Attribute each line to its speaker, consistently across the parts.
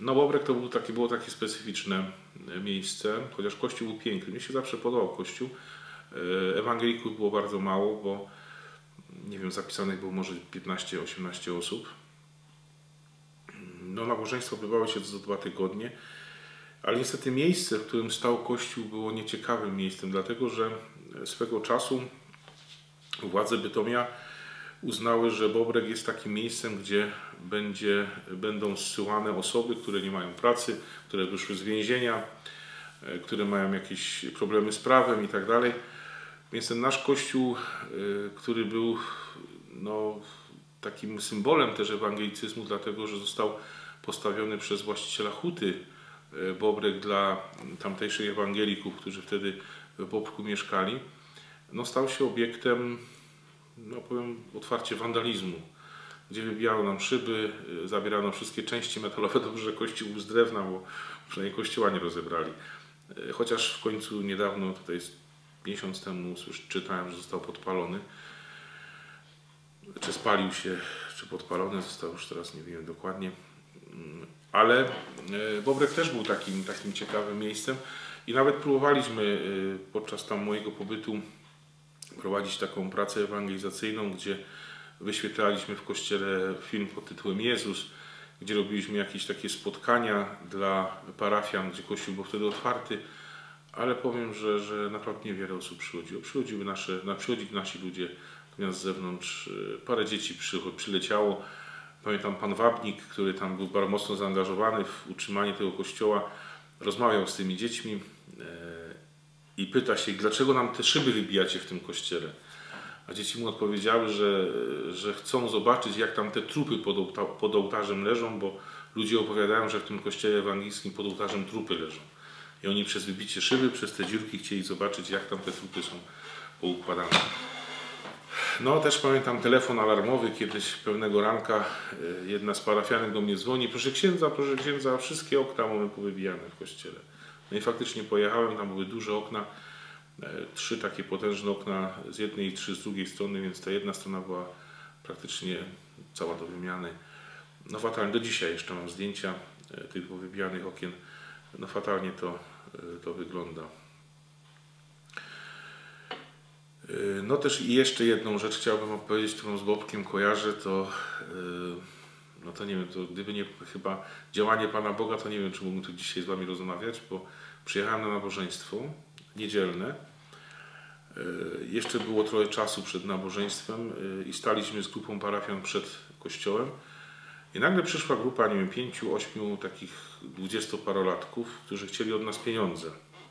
Speaker 1: No Bobrek to było takie specyficzne miejsce, chociaż kościół był piękny. Mnie się zawsze podobał kościół. Ewangelików było bardzo mało, bo nie wiem, zapisanych było może 15-18 osób. No nabożeństwo odbywało się co 2 tygodnie, ale niestety miejsce, w którym stał kościół, było nieciekawym miejscem, dlatego że swego czasu władze Bytomia uznały, że Bobrek jest takim miejscem, gdzie będą zsyłane osoby, które nie mają pracy, które wyszły z więzienia, które mają jakieś problemy z prawem i tak dalej. Więc ten nasz kościół, który był takim symbolem też ewangelicyzmu, dlatego że został postawiony przez właściciela huty Bobrek dla tamtejszych ewangelików, którzy wtedy w Bobrku mieszkali, stał się obiektem, powiem otwarcie, wandalizmu, gdzie wybijano nam szyby, zabierano wszystkie części metalowe. Dobrze, że kościół był z drewna, bo przynajmniej kościoła nie rozebrali. Chociaż w końcu niedawno, tutaj miesiąc temu czytałem, że został podpalony. Czy spalił się, czy podpalony został, już teraz nie wiem dokładnie. Ale Bobrek też był takim ciekawym miejscem i nawet próbowaliśmy podczas tam mojego pobytu prowadzić taką pracę ewangelizacyjną, gdzie wyświetlaliśmy w kościele film pod tytułem Jezus, gdzie robiliśmy jakieś takie spotkania dla parafian, gdzie kościół był wtedy otwarty, ale powiem, że naprawdę niewiele osób przychodziło. Przychodzili nasi ludzie, natomiast z zewnątrz parę dzieci przyleciało. Pamiętam pan Wapnik, który tam był bardzo mocno zaangażowany w utrzymanie tego kościoła, rozmawiał z tymi dziećmi i pyta się, dlaczego nam te szyby wybijacie w tym kościele. A dzieci mu odpowiedziały, że chcą zobaczyć, jak tam te trupy pod ołtarzem leżą, bo ludzie opowiadają, że w tym kościele ewangelickim pod ołtarzem trupy leżą. I oni przez wybicie szyby, przez te dziurki chcieli zobaczyć, jak tam te trupy są poukładane. No też pamiętam telefon alarmowy, kiedyś pewnego ranka jedna z parafianek do mnie dzwoni: proszę księdza, wszystkie okna mamy powybijane w kościele. No i faktycznie pojechałem, tam były duże okna, 3 takie potężne okna z jednej i 3 z drugiej strony, więc ta jedna strona była praktycznie cała do wymiany. No fatalnie, do dzisiaj jeszcze mam zdjęcia tych powybijanych okien. No fatalnie to wygląda. No też i jeszcze jedną rzecz chciałbym opowiedzieć, którą z Bobkiem kojarzę, to nie wiem, to gdyby nie chyba działanie Pana Boga, to nie wiem, czy mógłbym tu dzisiaj z Wami rozmawiać, bo przyjechałem na nabożeństwo niedzielne. Jeszcze było trochę czasu przed nabożeństwem i staliśmy z grupą parafian przed kościołem. I nagle przyszła grupa, nie wiem, 5, 8 takich 20-parolatków, którzy chcieli od nas pieniądze.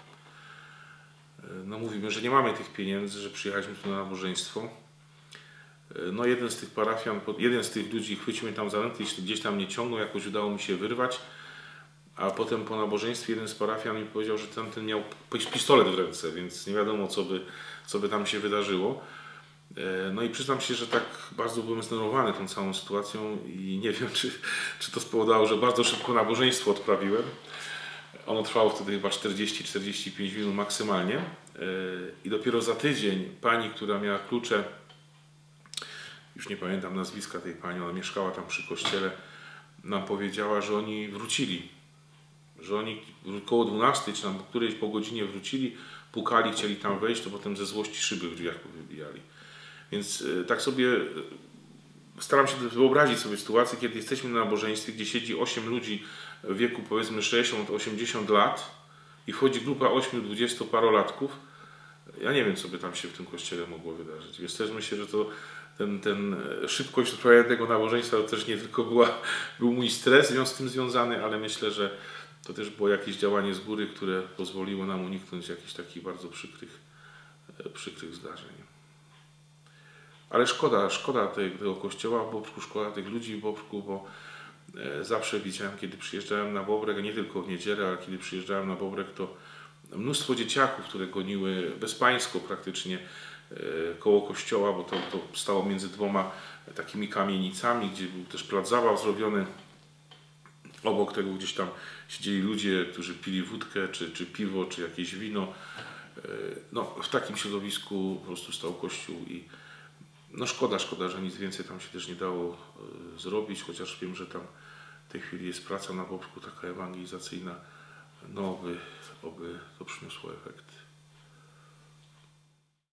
Speaker 1: No mówimy, że nie mamy tych pieniędzy, że przyjechaliśmy tu na nabożeństwo. No jeden z tych parafian, jeden z tych ludzi chwycił mnie tam za rękę i gdzieś tam mnie ciągnął, jakoś udało mi się wyrwać. A potem po nabożeństwie jeden z parafian mi powiedział, że tamten miał pistolet w ręce, więc nie wiadomo, co by tam się wydarzyło. No i przyznam się, że tak bardzo byłem zdenerwowany tą całą sytuacją i nie wiem, czy to spowodowało, że bardzo szybko nabożeństwo odprawiłem. Ono trwało wtedy chyba 40-45 minut maksymalnie. I dopiero za tydzień pani, która miała klucze, już nie pamiętam nazwiska tej pani, ona mieszkała tam przy kościele, nam powiedziała, że oni wrócili. Że oni około 12 czy tam którejś po godzinie wrócili, pukali, chcieli tam wejść, to potem ze złości szyby w drzwiach powybijali. Więc tak sobie staram się wyobrazić sobie sytuację, kiedy jesteśmy na nabożeństwie, gdzie siedzi 8 ludzi w wieku powiedzmy 60-80 lat i wchodzi grupa 8-20-parolatków. Ja nie wiem, co by tam się w tym kościele mogło wydarzyć. Więc też myślę, że to ten szybkość odprawiania tego nabożeństwa to też nie tylko był mój stres z tym związany, ale myślę, że to też było jakieś działanie z góry, które pozwoliło nam uniknąć jakichś takich bardzo przykrych zdarzeń. Ale szkoda tego kościoła w Bobrzku, szkoda tych ludzi w Bobrzku, bo zawsze widziałem, kiedy przyjeżdżałem na Bobrek, nie tylko w niedzielę, ale kiedy przyjeżdżałem na Bobrek, to mnóstwo dzieciaków, które goniły bezpańsko praktycznie koło kościoła, bo to stało między 2 takimi kamienicami, gdzie był też plac zabaw zrobiony. Obok tego gdzieś tam siedzieli ludzie, którzy pili wódkę, czy piwo, czy jakieś wino. No, w takim środowisku po prostu stał kościół i no szkoda, że nic więcej tam się też nie dało zrobić, chociaż wiem, że tam W tej chwili jest praca na boczku, taka ewangelizacyjna, oby to przyniosło efekt.